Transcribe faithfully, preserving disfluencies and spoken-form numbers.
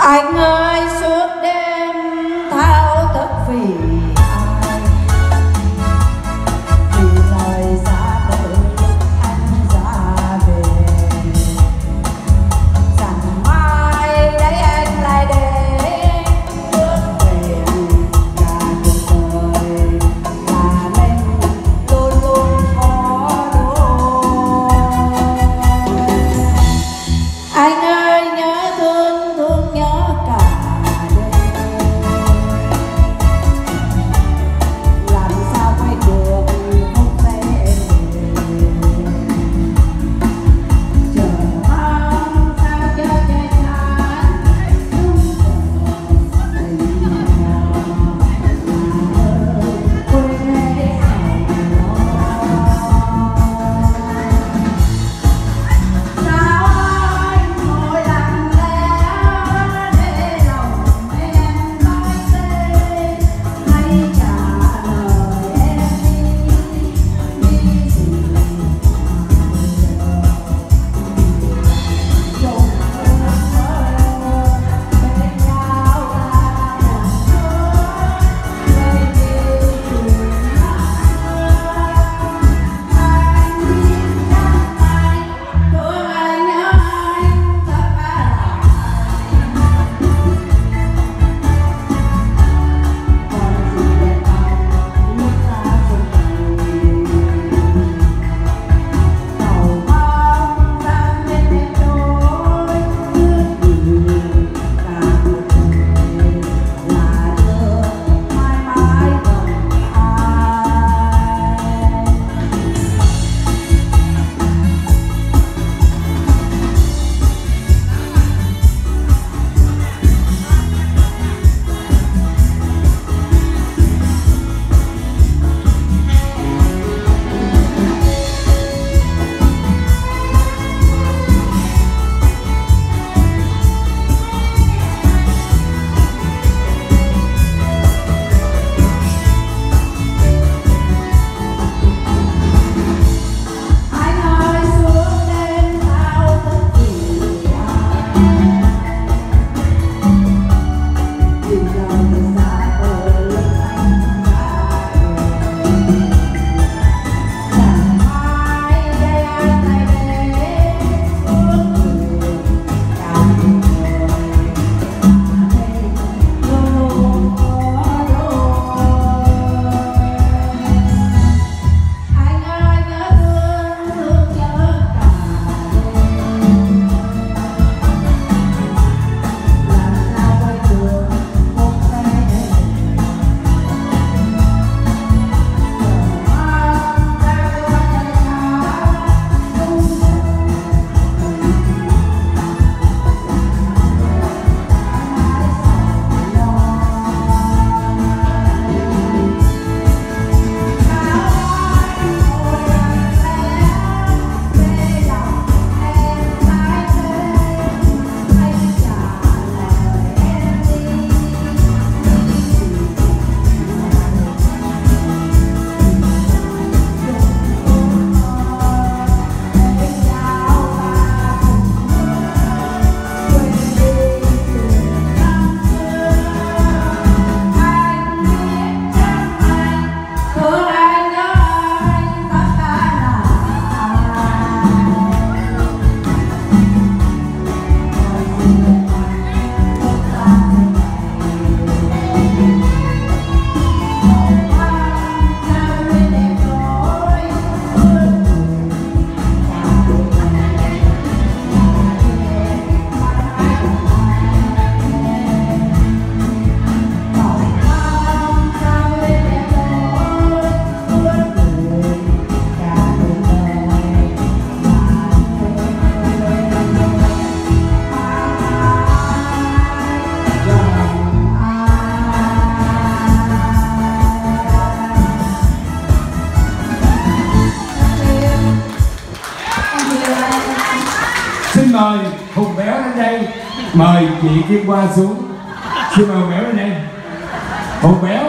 Anh ơi suốt đêm thao thức vì ai, vì lời ra đời lúc anh ra về, rằng mai đấy anh lại đến bước về cả cuộc đời mà mình luôn luôn có đôi. Anh ơi nhớ thương thương nhớ cả đêm, làm sao quay được không dễ chờ mong sao cho trời sáng đúng giờ tình nhau là ơi quên hết sầu lo. Sao anh ngồi lặng lẽ để lòng em nói tên, hãy trả lời em đi, đi gì mà bây giờ trong ước mơ bên nhau là một nơi quên đi chuyện ngày xưa. Anh biết chắc anh thương anh nhớ anh tất cả lại, còn gì đẹp lòng lúc ta chung vầy, cầu mong ra bên em đôi ước gì cả cuộc đời là được mãi mãi gần ai. Anh ơi suốt đêm thao thức vì ai, vì lời ra đời lúc anh ra về, rằng mai đây anh lại đến bước về cả cuộc đời mà mình luôn luôn có đôi. Anh ơi nhớ thương thương nhớ cả đêm, làm sao quay được một ngày chờ mong ra cho trời sáng đúng giờ Xin mời Hùng Béo lên đây, mời chị Kim Hoa xuống. Xin mời Hùng Béo lên đây. Hùng Béo